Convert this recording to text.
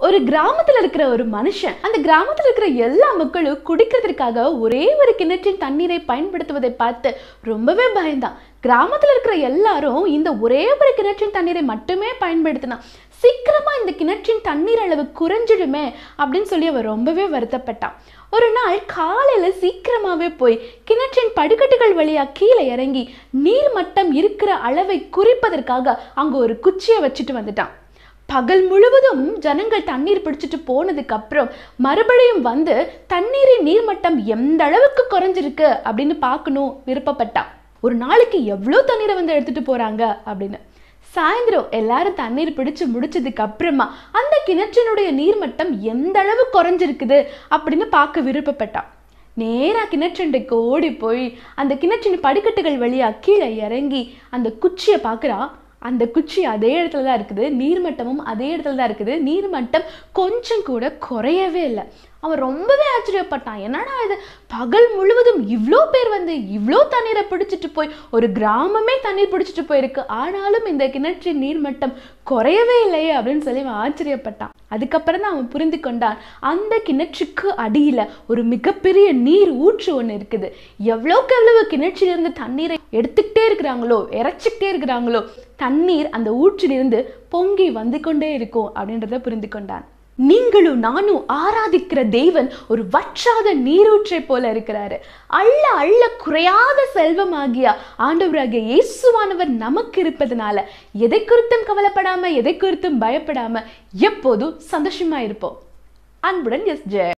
ஒரு கிராமத்துல இருக்கிற ஒரு மனுஷன் அந்த கிராமத்துல இருக்கிற எல்லா மக்களும் குடிக்கிறதுக்காக ஒரே ஒரு கிணற்றின் தண்ணீரை பயன்படுத்துவதை பார்த்து ரொம்பவே பயந்தான். கிராமத்துல இருக்கிற எல்லாரும் இந்த ஒரே ஒரு கிணற்றின் தண்ணீரை மட்டுமே பயன்படுத்தினா சீக்கிரமா இந்த கிணற்றின் தண்ணீர் அளவு குறைஞ்சிடுமே அப்படின்னு சொல்லி அவன் ரொம்பவே வருத்தப்பட்டான். ஒரு நாள் காலையில சீக்கிரமாவே போய் கிணற்றின் படிக்கட்டுகள் வழியா கீழே இறங்கி நீர் மட்டம் இருக்கிற அளவை குறிப்பதற்காக அங்க ஒரு குச்சியை வச்சுட்டு வந்துட்டான். பகல் முழுவதும் ஜனங்கள் தண்ணீர் பிடிச்சிட்டு போனதுக்கு அப்புறம் மறுபடியும் வந்து தண்ணீரின் நீர்மட்டம் எந்த அளவுக்கு குறைஞ்சிருக்கு அப்படின்னு பார்க்கணும் விருப்பப்பட்டான். ஒரு நாளைக்கு எவ்வளோ தண்ணீரை வந்து எடுத்துட்டு போறாங்க அப்படின்னு. சாயந்தரம் எல்லாரும் தண்ணீர் பிடிச்சு முடிச்சதுக்கு அப்புறமா அந்த கிணற்றினுடைய நீர்மட்டம் எந்த அளவு குறைஞ்சிருக்குது அப்படின்னு பார்க்க விருப்பப்பட்டான். நேரா கிணற்றண்டைக்கு ஓடி போய் அந்த கிணற்றின் படிக்கட்டுகள் வழியா கீழே இறங்கி அந்த குச்சியை பார்க்குறா. அந்த குச்சி அதே இடத்துல தான் இருக்குது, நீர்மட்டமும் அதே இடத்துல தான் இருக்குது. நீர்மட்டம் கொஞ்சம் கூட குறையவே இல்லை. அவன் ரொம்பவே ஆச்சரியப்பட்டான். என்னடா இது, பகல் முழுவதும் இவ்வளோ பேர் வந்து இவ்வளோ தண்ணீரை பிடிச்சிட்டு போய் ஒரு கிராமமே தண்ணீர் பிடிச்சிட்டு போயிருக்கு, ஆனாலும் இந்த கிணற்றின் நீர்மட்டம் குறையவே இல்லையே அப்படின்னு சொல்லி அவன் ஆச்சரியப்பட்டான். அதுக்கப்புறம் தான் அவன் புரிந்து கொண்டான், அந்த கிணற்றுக்கு அடியில ஒரு மிகப்பெரிய நீர் ஊற்று ஒன்று இருக்குது. எவ்வளோக்கு எவ்வளவு கிணற்றிலிருந்து தண்ணீரை எடுத்துக்கிட்டே இருக்கிறாங்களோ இறைச்சிக்கிட்டே இருக்கிறாங்களோ தண்ணீர் அந்த ஊற்றிலிருந்து பொங்கி வந்து கொண்டே இருக்கும் அப்படின்றத புரிந்து கொண்டான். நீங்களும் நானும் ஆராதிக்கிற தெய்வன் ஒரு வற்றாத நீரூற்றை போல இருக்கிறாரு. அள்ள அள்ள குறையாத செல்வமாகிய ஆண்டவராகிய இயேசுவானவர் நமக்கு இருப்பதனால எதை குறித்தும் கவலைப்படாம எதை குறித்தும் பயப்படாம எப்போதும் சந்தோஷமா இருப்போம். அன்புடன் எஸ்.